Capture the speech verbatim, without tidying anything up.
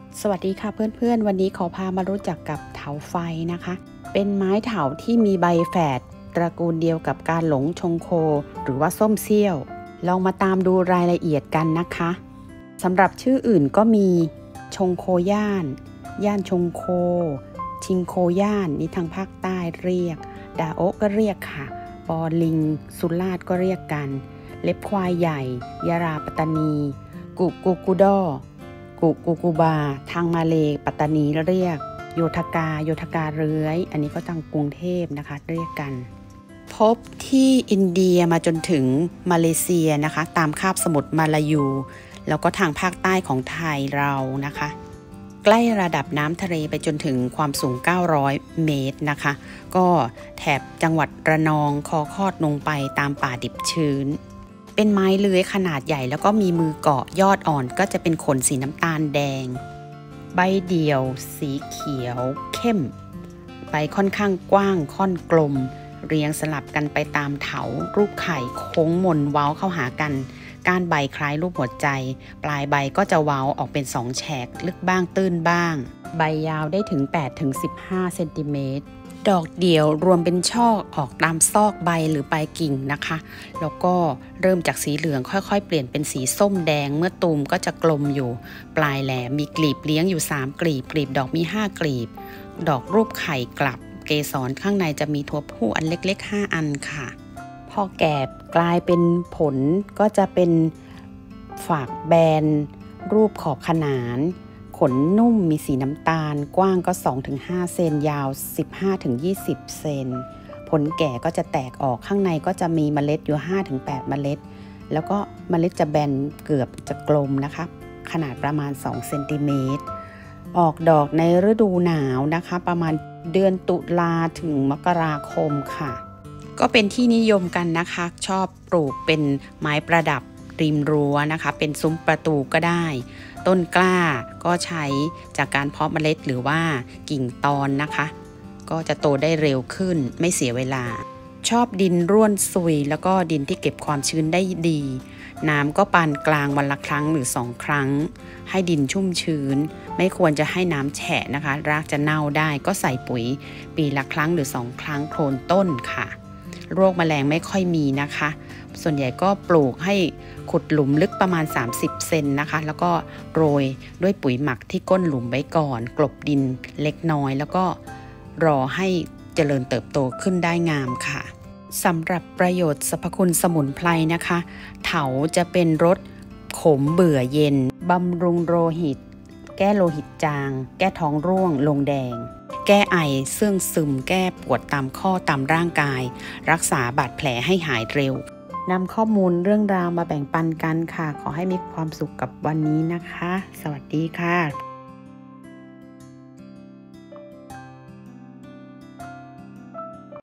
สวัสดีค่ะเพื่อนๆวันนี้ขอพามารู้จักกับเถาไฟนะคะเป็นไม้เถาที่มีใบแฝดตระกูลเดียวกับกาหลงชงโคหรือว่าส้มเซี่ยวลองมาตามดูรายละเอียดกันนะคะสำหรับชื่ออื่นก็มีชงโคย่านย่านชงโคชิงโคย่านนี่ทางภาคใต้เรียกดาโอะก็เรียกค่ะปอลิงสุราษฎร์ก็เรียกกันเล็บควายใหญ่ยาราปัตตานีกุกูกูดอกุกูกูบาทางมาเลปัตตานีเรียกโยธกาโยธกาเรื้อยอันนี้ก็ทางกรุงเทพนะคะเรียกกันพบที่อินเดียมาจนถึงมาเลเซียนะคะตามคาบสมุทรมาลายูแล้วก็ทางภาคใต้ของไทยเรานะคะใกล้ระดับน้ำทะเลไปจนถึงความสูงเก้าร้อยเมตรนะคะก็แถบจังหวัดระนองคอคอดลงไปตามป่าดิบชื้นเป็นไม้เลื้อยขนาดใหญ่แล้วก็มีมือเกาะยอดอ่อนก็จะเป็นขนสีน้ำตาลแดงใบเดี่ยวสีเขียวเข้มใบค่อนข้างกว้างค่อนกลมเรียงสลับกันไปตามเถารูปไข่โค้งมนเว้าเข้าหากันก้านใบคล้ายรูปหัวใจปลายใบก็จะเว้าออกเป็นสองแฉกลึกบ้างตื้นบ้างใบยาวได้ถึง แปดถึงสิบห้า เซนติเมตรดอกเดี่ยวรวมเป็นช่อออกตามซอกใบหรือปลายกิ่งนะคะแล้วก็เริ่มจากสีเหลืองค่อยๆเปลี่ยนเป็นสีส้มแดงเมื่อตูมก็จะกลมอยู่ปลายแหลมมีกลีบเลี้ยงอยู่สามกลีบกลีบดอกมีห้ากลีบดอกรูปไข่กลับเกสรข้างในจะมีตัวผู้อันเล็กๆห้าอันค่ะพอแก่กลายเป็นผลก็จะเป็นฝากแบนรูปขอบขนานขนนุ่มมีสีน้ำตาลกว้างก็ สองถึงห้า เซนยาว สิบห้าถึงยี่สิบ เซนผลแก่ก็จะแตกออกข้างในก็จะมีเมล็ดอยู่ ห้าถึงแปด เมล็ดแล้วก็เมล็ดจะแบนเกือบจะกลมนะคะขนาดประมาณสองเซนติเมตรออกดอกในฤดูหนาวนะคะประมาณเดือนตุลาถึงมกราคมค่ะก็เป็นที่นิยมกันนะคะชอบปลูกเป็นไม้ประดับริมรั้วนะคะเป็นซุ้มประตูก็ได้ต้นกล้าก็ใช้จากการเพาะเมล็ดหรือว่ากิ่งตอนนะคะก็จะโตได้เร็วขึ้นไม่เสียเวลาชอบดินร่วนซุยแล้วก็ดินที่เก็บความชื้นได้ดีน้ำก็ปานกลางวันละครั้งหรือสองครั้งให้ดินชุ่มชื้นไม่ควรจะให้น้ำแฉะนะคะรากจะเน่าได้ก็ใส่ปุ๋ยปีละครั้งหรือสองครั้งโคนต้นค่ะโรคแมลงไม่ค่อยมีนะคะส่วนใหญ่ก็ปลูกให้ขุดหลุมลึกประมาณสามสิบเซนนะคะแล้วก็โรยด้วยปุ๋ยหมักที่ก้นหลุมไว้ก่อนกลบดินเล็กน้อยแล้วก็รอให้เจริญเติบโตขึ้นได้งามค่ะสำหรับประโยชน์สรรพคุณสมุนไพรนะคะเถาจะเป็นรสขมเบื่อเย็นบำรุงโลหิตแก้โลหิตจางแก้ท้องร่วงลงแดงแก้ไอเสื่องซึมแก้ปวดตามข้อตามร่างกายรักษาบาดแผลให้หายเร็วนำข้อมูลเรื่องราวมาแบ่งปันกันค่ะขอให้มีความสุขกับวันนี้นะคะสวัสดีค่ะ